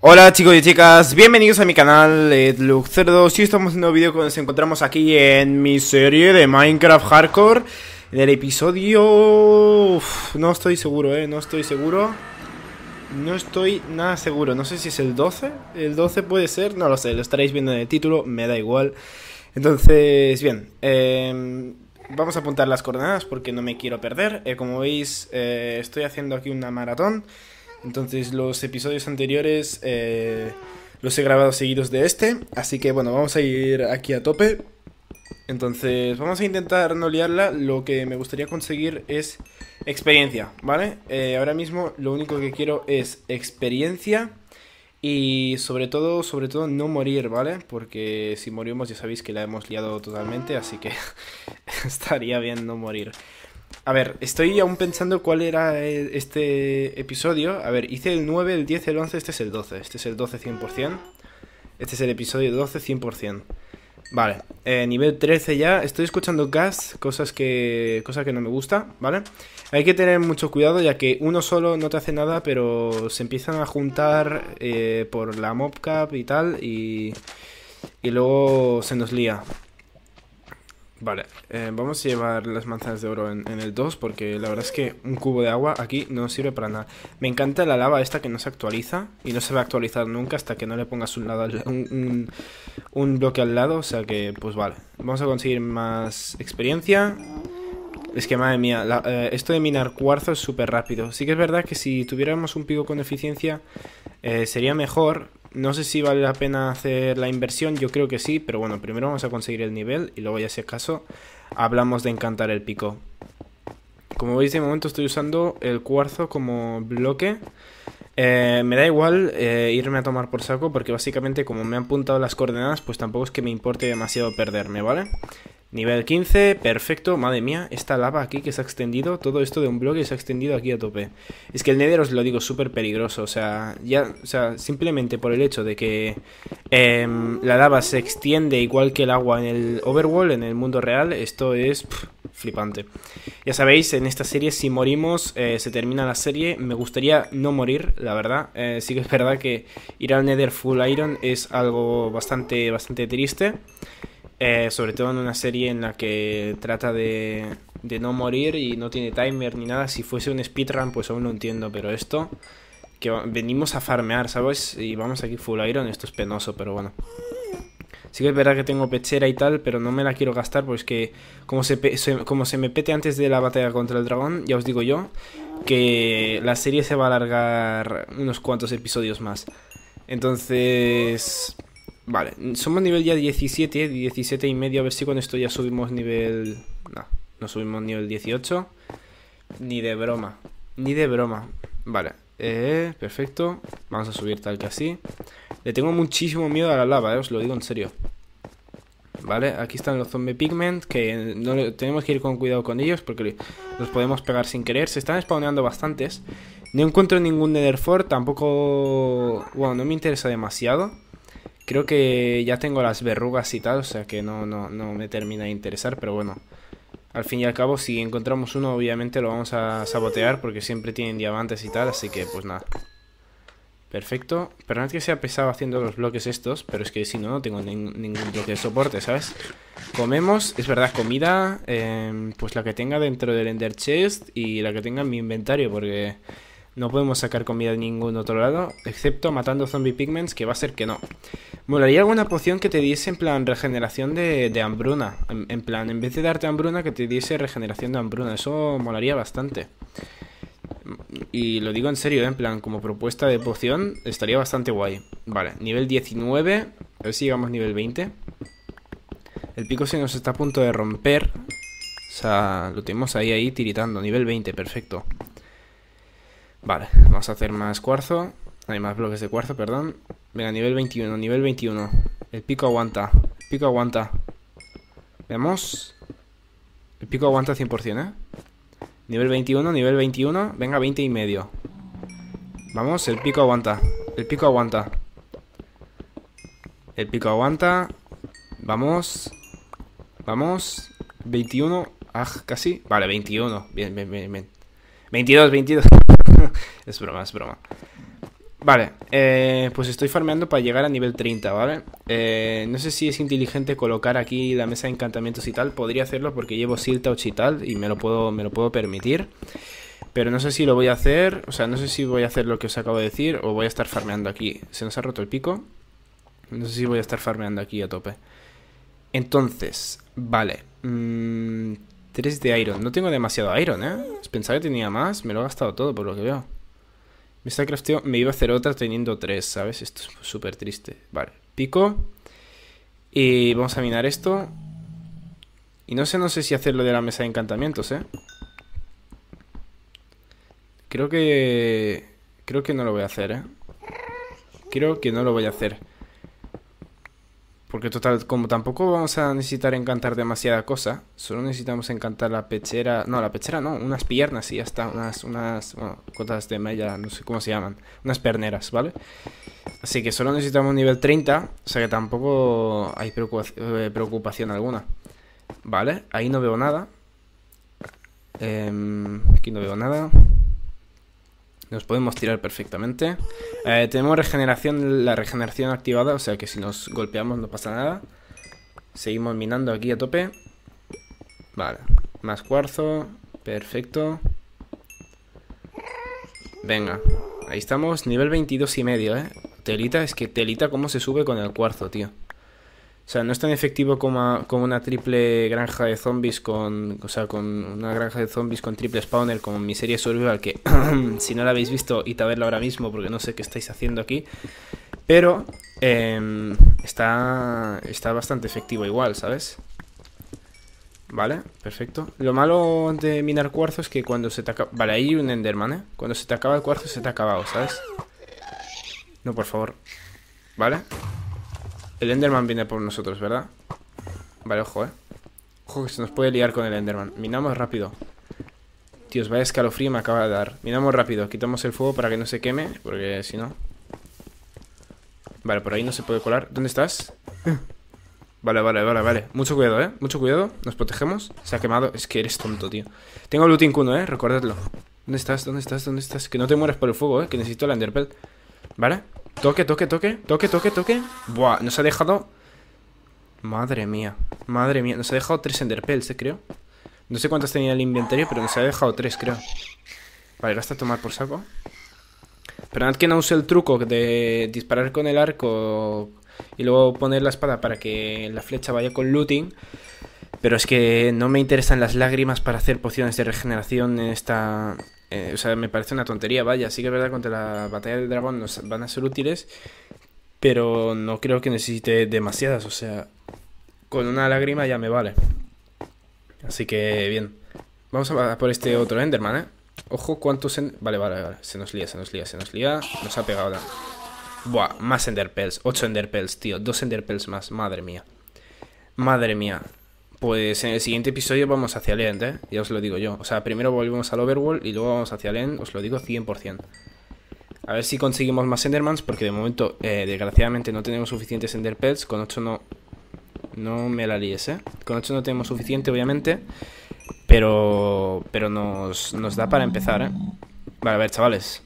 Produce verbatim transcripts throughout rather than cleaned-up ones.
Hola chicos y chicas, bienvenidos a mi canal Edluke cero dos. Y estamos en un nuevo vídeo cuando nos encontramos aquí en mi serie de Minecraft Hardcore. En el episodio... Uf, no estoy seguro, eh, no estoy seguro. No estoy nada seguro, no sé si es el doce. El doce puede ser, no lo sé, lo estaréis viendo en el título, me da igual. Entonces, bien, eh, vamos a apuntar las coordenadas porque no me quiero perder. eh, Como veis, eh, estoy haciendo aquí una maratón. Entonces los episodios anteriores eh, los he grabado seguidos de este. Así que bueno, vamos a ir aquí a tope. Entonces vamos a intentar no liarla. Lo que me gustaría conseguir es experiencia, ¿vale? Eh, ahora mismo lo único que quiero es experiencia. Y sobre todo, sobre todo no morir, ¿vale? Porque si morimos ya sabéis que la hemos liado totalmente. Así que estaría bien no morir. A ver, estoy aún pensando cuál era este episodio. A ver, hice el nueve, el diez, el once, este es el doce. Este es el doce cien por cien. Este es el episodio doce cien por cien. Vale, eh, nivel trece ya. Estoy escuchando gas, cosas que, cosas que no me gusta, ¿vale? Hay que tener mucho cuidado ya que uno solo no te hace nada, pero se empiezan a juntar eh, por la mobcap y tal y, y luego se nos lía. Vale, eh, vamos a llevar las manzanas de oro en, en el dos porque la verdad es que un cubo de agua aquí no sirve para nada. Me encanta la lava esta que no se actualiza y no se va a actualizar nunca hasta que no le pongas un, lado al, un, un, un bloque al lado, o sea que pues vale. Vamos a conseguir más experiencia. Es que madre mía, la, eh, esto de minar cuarzo es súper rápido. Sí que es verdad que si tuviéramos un pico con eficiencia eh, sería mejor. No sé si vale la pena hacer la inversión, yo creo que sí, pero bueno, primero vamos a conseguir el nivel y luego ya si acaso hablamos de encantar el pico. Como veis de momento estoy usando el cuarzo como bloque. Eh, me da igual eh, irme a tomar por saco porque básicamente como me han apuntado las coordenadas pues tampoco es que me importe demasiado perderme, ¿vale? Nivel quince, perfecto, madre mía, esta lava aquí que se ha extendido, todo esto de un bloque se ha extendido aquí a tope. Es que el Nether, os lo digo, súper peligroso, o sea, ya, o sea, simplemente por el hecho de que eh, la lava se extiende igual que el agua en el Overworld, en el mundo real, esto es pff, flipante. Ya sabéis, en esta serie si morimos eh, se termina la serie, me gustaría no morir, la verdad, eh, sí que es verdad que ir al Nether full iron es algo bastante, bastante triste. Eh, sobre todo en una serie en la que trata de, de no morir y no tiene timer ni nada. Si fuese un speedrun pues aún lo entiendo, pero esto que venimos a farmear, ¿sabes? Y vamos aquí full iron, esto es penoso, pero bueno. Sí que es verdad que tengo pechera y tal, pero no me la quiero gastar pues que como se, se, como se me pete antes de la batalla contra el dragón, ya os digo yo que la serie se va a alargar unos cuantos episodios más. Entonces... Vale, somos nivel ya diecisiete, diecisiete y medio, a ver si con esto ya subimos nivel... No, no subimos nivel dieciocho. Ni de broma, ni de broma. Vale, eh, perfecto. Vamos a subir tal que así. Le tengo muchísimo miedo a la lava, eh, os lo digo en serio. Vale, aquí están los zombie pigment, que no le, tenemos que ir con cuidado con ellos porque los podemos pegar sin querer. Se están spawneando bastantes. No encuentro ningún nether fort, tampoco... Bueno, no me interesa demasiado. Creo que ya tengo las verrugas y tal, o sea que no, no, no me termina de interesar, pero bueno. Al fin y al cabo, si encontramos uno, obviamente lo vamos a sabotear porque siempre tienen diamantes y tal, así que pues nada. Perfecto. Perdonad que sea pesado haciendo los bloques estos, pero es que si no, no tengo nin ningún bloque de soporte, ¿sabes? Comemos, es verdad, comida, eh, pues la que tenga dentro del Ender Chest y la que tenga en mi inventario, porque... No podemos sacar comida de ningún otro lado, excepto matando zombie pigments, que va a ser que no. Molaría alguna poción que te diese en plan regeneración de, de hambruna. En, en plan, en vez de darte hambruna, que te diese regeneración de hambruna. Eso molaría bastante. Y lo digo en serio, ¿eh? En plan, como propuesta de poción, estaría bastante guay. Vale, nivel diecinueve. A ver si llegamos a nivel veinte. El pico se nos está a punto de romper. O sea, lo tenemos ahí, ahí, tiritando. Nivel veinte, perfecto. Vale, vamos a hacer más cuarzo. Hay más bloques de cuarzo, perdón. Venga, nivel veintiuno, nivel veintiuno. El pico aguanta, el pico aguanta. Veamos. El pico aguanta cien por cien, ¿eh? Nivel veintiuno, nivel veintiuno. Venga, veinte y medio. Vamos, el pico aguanta. El pico aguanta. El pico aguanta. Vamos. Vamos. veintiuno. Ah, casi. Vale, veintiuno. Bien, bien, bien, bien. veintidós, veintidós. Es broma, es broma. Vale, eh, pues estoy farmeando para llegar a nivel treinta, ¿vale? Eh, no sé si es inteligente colocar aquí la mesa de encantamientos y tal. Podría hacerlo porque llevo Siltouch y tal y me lo puedo, me lo puedo permitir. Pero no sé si lo voy a hacer, o sea, no sé si voy a hacer lo que os acabo de decir o voy a estar farmeando aquí. Se nos ha roto el pico. No sé si voy a estar farmeando aquí a tope. Entonces, vale. Mmm, tres de iron. No tengo demasiado iron, ¿eh? Pensaba que tenía más, me lo he gastado todo por lo que veo. Me está crafteo, me iba a hacer otra teniendo tres, ¿sabes? Esto es súper triste. Vale, pico. Y vamos a minar esto. Y no sé, no sé si hacer lo de la mesa de encantamientos, ¿eh? Creo que... Creo que no lo voy a hacer, ¿eh? Creo que no lo voy a hacer. Porque total, como tampoco vamos a necesitar encantar demasiada cosa, solo necesitamos encantar la pechera... No, la pechera no, unas piernas y ya está. Unas, unas, bueno, cotas de malla, no sé cómo se llaman. Unas perneras, ¿vale? Así que solo necesitamos nivel treinta, o sea que tampoco hay preocupación, preocupación alguna. Vale, ahí no veo nada. Eh, aquí no veo nada. Nos podemos tirar perfectamente. eh, Tenemos regeneración, la regeneración activada, o sea que si nos golpeamos no pasa nada. Seguimos minando aquí a tope. Vale, más cuarzo. Perfecto. Venga, ahí estamos, nivel veintidós y medio, eh. Telita, es que telita cómo se sube con el cuarzo, tío. O sea, no es tan efectivo como, como una triple granja de zombies con... O sea, con una granja de zombies con triple spawner como mi serie Survival, que si no la habéis visto, id a verla ahora mismo porque no sé qué estáis haciendo aquí. Pero eh, está, está bastante efectivo igual, ¿sabes? Vale, perfecto. Lo malo de minar cuarzo es que cuando se te acaba... Vale, ahí hay un enderman, ¿eh? Cuando se te acaba el cuarzo se te ha acabado, ¿sabes? No, por favor. Vale. El enderman viene por nosotros, ¿verdad? Vale, ojo, eh. Ojo que se nos puede liar con el enderman. Minamos rápido. Dios, vaya escalofrío me acaba de dar. Minamos rápido, quitamos el fuego para que no se queme, porque si no... Vale, por ahí no se puede colar. ¿Dónde estás? Vale, vale, vale, vale. Mucho cuidado, eh. Mucho cuidado. Nos protegemos. Se ha quemado. Es que eres tonto, tío. Tengo looting cuno, eh. Recordadlo. ¿Dónde estás? ¿Dónde estás? ¿Dónde estás? Que no te mueres por el fuego, eh. Que necesito la enderpearl. Vale. Toque, toque, toque, toque, toque, toque. Buah, nos ha dejado... Madre mía, madre mía. Nos ha dejado tres enderpearls, eh, creo. No sé cuántas tenía en el inventario, pero nos ha dejado tres, creo. Vale, basta tomar por saco. Perdonad que no use el truco de disparar con el arco y luego poner la espada para que la flecha vaya con looting. Pero es que no me interesan las lágrimas para hacer pociones de regeneración en esta... Eh, o sea, me parece una tontería, vaya. Sí que es verdad que contra la batalla del dragón nos van a ser útiles, pero no creo que necesite demasiadas. O sea, con una lágrima ya me vale. Así que, bien. Vamos a por este otro enderman, ¿eh? Ojo, cuántos... En... Vale, vale, vale. Se nos lía, se nos lía, se nos lía. Nos ha pegado ahora. Buah, más enderpearls. Ocho enderpearls, tío. Dos enderpearls más. Madre mía. Madre mía. Pues en el siguiente episodio vamos hacia el End, ¿eh? Ya os lo digo yo. O sea, primero volvemos al Overworld y luego vamos hacia el End. Os lo digo cien por cien. A ver si conseguimos más Endermans, porque de momento, eh, desgraciadamente, no tenemos suficientes Enderpearls. Con ocho no... No me la líes, ¿eh? Con ocho no tenemos suficiente, obviamente. Pero... Pero nos, nos da para empezar, ¿eh? Vale, a ver, chavales.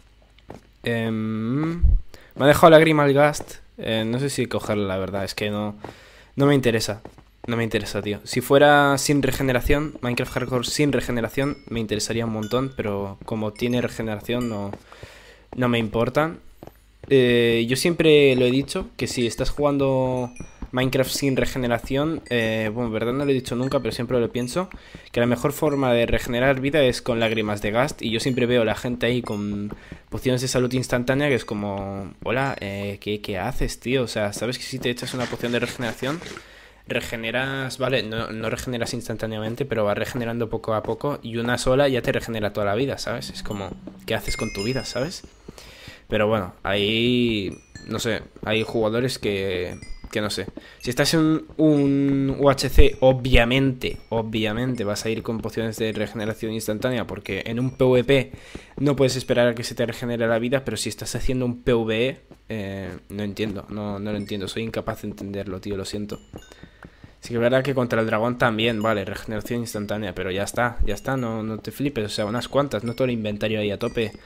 Eh, me ha dejado la Grimal Ghast. Eh, no sé si cogerla, la verdad. Es que no... No me interesa. No me interesa, tío. Si fuera sin regeneración, Minecraft Hardcore sin regeneración, me interesaría un montón, pero como tiene regeneración no, no me importa. Eh, yo siempre lo he dicho, que si estás jugando Minecraft sin regeneración, eh, bueno, en verdad no lo he dicho nunca, pero siempre lo pienso, que la mejor forma de regenerar vida es con lágrimas de Ghast, y yo siempre veo a la gente ahí con pociones de salud instantánea, que es como, hola, eh, ¿qué, qué haces, tío? O sea, ¿sabes que si te echas una poción de regeneración... Regeneras, vale, no, no regeneras instantáneamente, pero vas regenerando poco a poco y una sola ya te regenera toda la vida, ¿sabes? Es como, ¿qué haces con tu vida, ¿sabes? Pero bueno, ahí, no sé, hay jugadores que, que no sé. Si estás en un U H C, obviamente, obviamente vas a ir con pociones de regeneración instantánea, porque en un PvP no puedes esperar a que se te regenere la vida, pero si estás haciendo un PvE, eh, no entiendo, no, no lo entiendo, soy incapaz de entenderlo, tío, lo siento. Sí que es verdad que contra el dragón también, vale, regeneración instantánea, pero ya está, ya está, no, no te flipes, o sea, unas cuantas, no todo el inventario ahí a tope.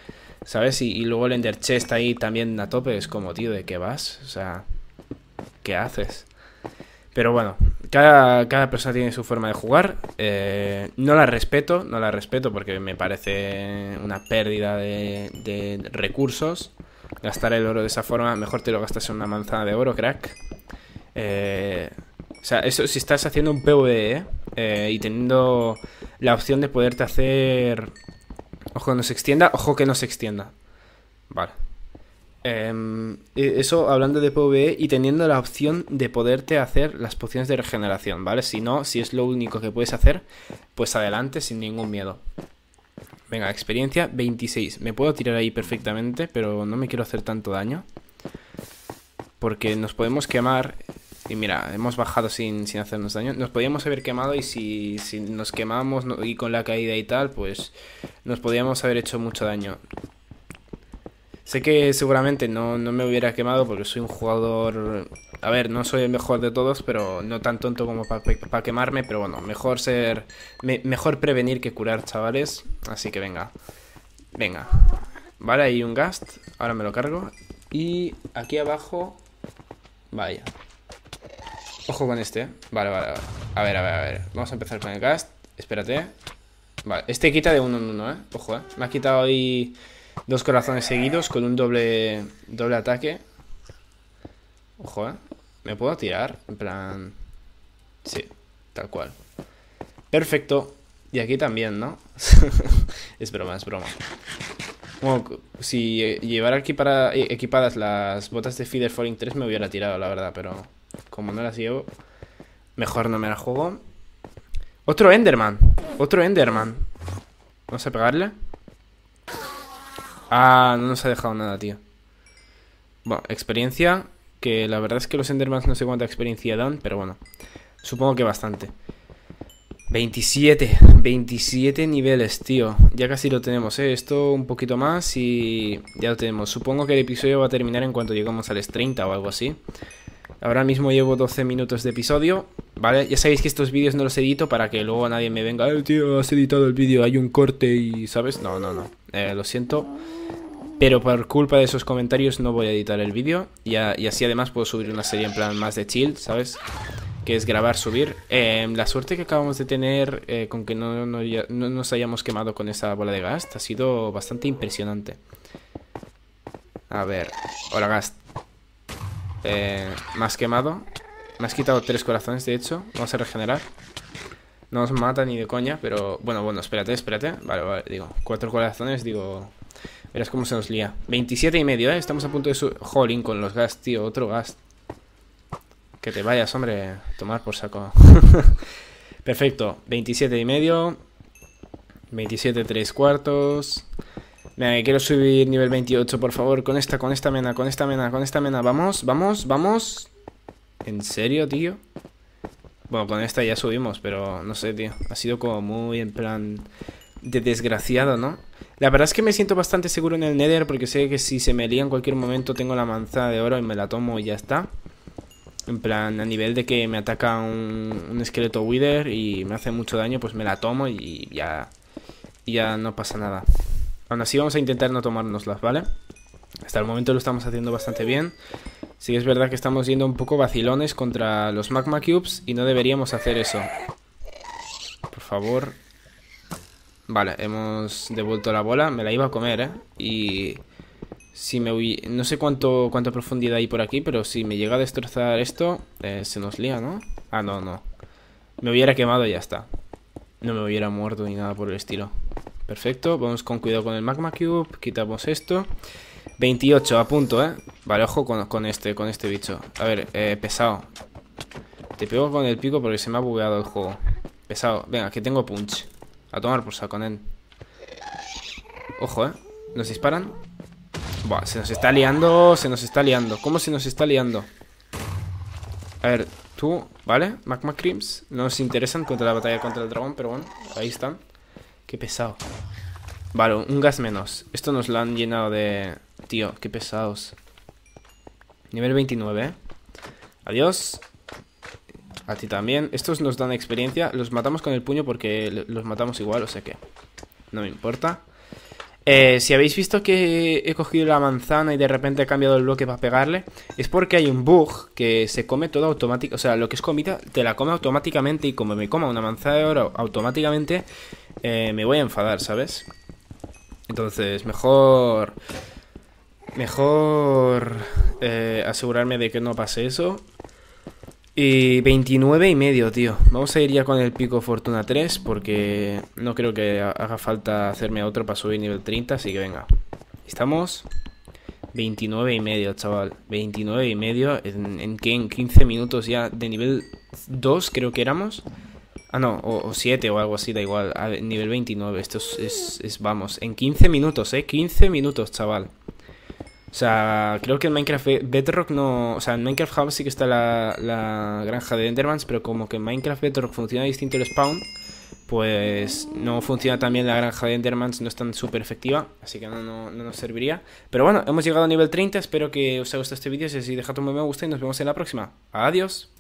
¿sabes? Y, y luego el Ender Chest ahí también a tope. Es como, tío, ¿de qué vas? O sea, ¿qué haces? Pero bueno, cada, cada persona tiene su forma de jugar. eh, No la respeto, no la respeto porque me parece una pérdida de, de recursos. Gastar el oro de esa forma, mejor te lo gastas en una manzana de oro, crack. Eh, o sea, eso si estás haciendo un PvE, ¿eh? Eh, y teniendo la opción de poderte hacer... Ojo que no se extienda, ojo que no se extienda. Vale. Eh, eso hablando de PvE y teniendo la opción de poderte hacer las pociones de regeneración, ¿vale? Si no, si es lo único que puedes hacer, pues adelante sin ningún miedo. Venga, experiencia veintiséis. Me puedo tirar ahí perfectamente, pero no me quiero hacer tanto daño. Porque nos podemos quemar. Y mira, hemos bajado sin, sin hacernos daño. Nos podíamos haber quemado y si, si nos quemamos no, y con la caída y tal, pues nos podíamos haber hecho mucho daño. Sé que seguramente no, no me hubiera quemado porque soy un jugador... A ver, no soy el mejor de todos, pero no tan tonto como para pa quemarme. Pero bueno, mejor ser... Me, mejor prevenir que curar, chavales. Así que venga. Venga. Vale, hay un ghast. Ahora me lo cargo. Y aquí abajo... Vaya. Ojo con este. Vale, vale, vale. A ver, a ver, a ver. Vamos a empezar con el ghast. Espérate. Vale, este quita de uno en uno, ¿eh? Ojo, ¿eh? Me ha quitado ahí... Dos corazones seguidos con un doble doble ataque. Ojo, ¿eh? ¿Me puedo tirar? En plan... Sí, tal cual. Perfecto. Y aquí también, ¿no? Es broma, es broma. Bueno, si llevara equipara, equipadas las botas de Feather Falling tres me hubiera tirado, la verdad. Pero como no las llevo, mejor no me la juego. Otro Enderman. Otro Enderman. Vamos a pegarle. Ah, no nos ha dejado nada, tío. Bueno, experiencia. Que la verdad es que los Endermans no sé cuánta experiencia dan, pero bueno, supongo que bastante. veintisiete. veintisiete niveles, tío. Ya casi lo tenemos, ¿eh? Esto un poquito más y ya lo tenemos. Supongo que el episodio va a terminar en cuanto lleguemos a los treinta o algo así. Ahora mismo llevo doce minutos de episodio, ¿vale? Ya sabéis que estos vídeos no los edito para que luego nadie me venga, eh, tío, has editado el vídeo, hay un corte y... ¿sabes? No, no, no. Eh, lo siento. Pero por culpa de esos comentarios no voy a editar el vídeo. Y, a, y así además puedo subir una serie en plan más de chill, ¿sabes? Que es grabar, subir. Eh, la suerte que acabamos de tener eh, con que no, no, ya, no nos hayamos quemado con esa bola de ghast ha sido bastante impresionante. A ver. Hola, ghast. Eh, me has quemado. Me has quitado tres corazones, de hecho. Vamos a regenerar. No nos mata ni de coña, pero... Bueno, bueno, espérate, espérate. Vale, vale, digo, cuatro corazones, digo... Verás cómo se nos lía. veintisiete y medio, ¿eh? Estamos a punto de su... Jolín, con los ghast, tío. Otro ghast. Que te vayas, hombre. Tomar por saco. Perfecto. veintisiete y medio. veintisiete tres cuartos. Venga, quiero subir nivel veintiocho, por favor. Con esta, con esta mena, con esta mena, con esta mena. Vamos, vamos, vamos. ¿En serio, tío? Bueno, con esta ya subimos, pero no sé, tío. Ha sido como muy en plan... de desgraciado, ¿no? La verdad es que me siento bastante seguro en el Nether porque sé que si se me lía en cualquier momento tengo la manzana de oro y me la tomo y ya está. En plan, a nivel de que me ataca un, un esqueleto Wither y me hace mucho daño, pues me la tomo y ya, y ya no pasa nada. Aún así vamos a intentar no tomárnoslas, ¿vale? Hasta el momento lo estamos haciendo bastante bien. Sí que es verdad que estamos yendo un poco vacilones contra los Magma Cubes y no deberíamos hacer eso. Por favor... Vale, hemos devuelto la bola. Me la iba a comer, ¿eh? Y si me hubiera... No sé cuánto, cuánta profundidad hay por aquí, pero si me llega a destrozar esto, eh, se nos lía, ¿no? Ah, no, no. Me hubiera quemado y ya está. No me hubiera muerto ni nada por el estilo. Perfecto, vamos con cuidado con el Magma Cube. Quitamos esto. veintiocho, a punto, ¿eh? Vale, ojo con, con este, con este bicho. A ver, eh, pesado. Te pego con el pico porque se me ha bugueado el juego. Pesado, venga, que tengo punch. A tomar por saco, nen. Ojo, ¿eh? ¿Nos disparan? Buah, se nos está liando, se nos está liando. ¿Cómo se nos está liando? A ver, tú, ¿vale? Magma Creams no nos interesan contra la batalla contra el dragón, pero bueno, ahí están. Qué pesado. Vale, un gas menos. Esto nos lo han llenado de... Tío, qué pesados. Nivel veintinueve, ¿eh? Adiós. A ti también. Estos nos dan experiencia. Los matamos con el puño porque los matamos igual, o sea que no me importa. Eh, si habéis visto que he cogido la manzana y de repente he cambiado el bloque para pegarle, es porque hay un bug que se come todo automático. O sea, lo que es comida te la come automáticamente y como me coma una manzana de oro automáticamente, eh, me voy a enfadar, ¿sabes? Entonces, mejor... Mejor eh, asegurarme de que no pase eso. Y veintinueve y medio, tío. Vamos a ir ya con el pico Fortuna tres porque no creo que haga falta hacerme otro para subir nivel treinta, así que venga. Estamos veintinueve y medio, chaval. veintinueve y medio. ¿En, en qué? En quince minutos ya de nivel dos creo que éramos. Ah, no, o, o siete o algo así, da igual. A ver, nivel veintinueve, esto es, es, es, vamos, en quince minutos, eh. quince minutos, chaval. O sea, creo que en Minecraft Bedrock no... O sea, en Minecraft Hub sí que está la, la granja de Endermans, pero como que en Minecraft Bedrock funciona distinto el spawn, pues no funciona también la granja de Endermans, no es tan súper efectiva, así que no, no, no nos serviría. Pero bueno, hemos llegado a nivel treinta, espero que os haya gustado este vídeo, si así dejad un me gusta y nos vemos en la próxima. Adiós.